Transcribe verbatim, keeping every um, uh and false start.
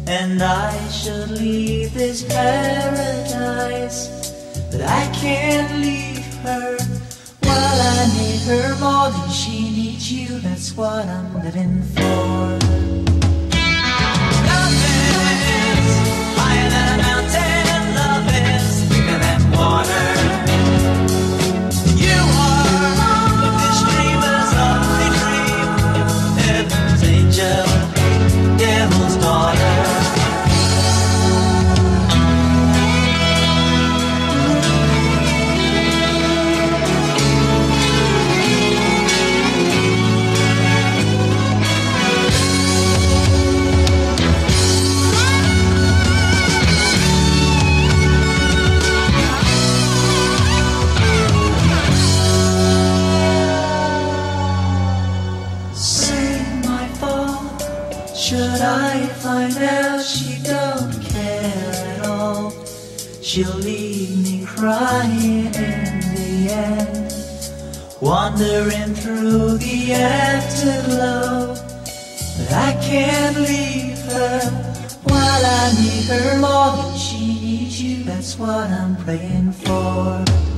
and I should leave this paradise, but I can't leave her. Well, I need her more than she needs you. That's what I'm living for. Love is higher than a mountain. Love is bigger than water. You are the fish dreamers of the dream, heaven's angel, devil's daughter. Should I find out she don't care at all, she'll leave me crying in the end, wandering through the afterglow. But I can't leave her, while I need her more than she needs you. That's what I'm praying for.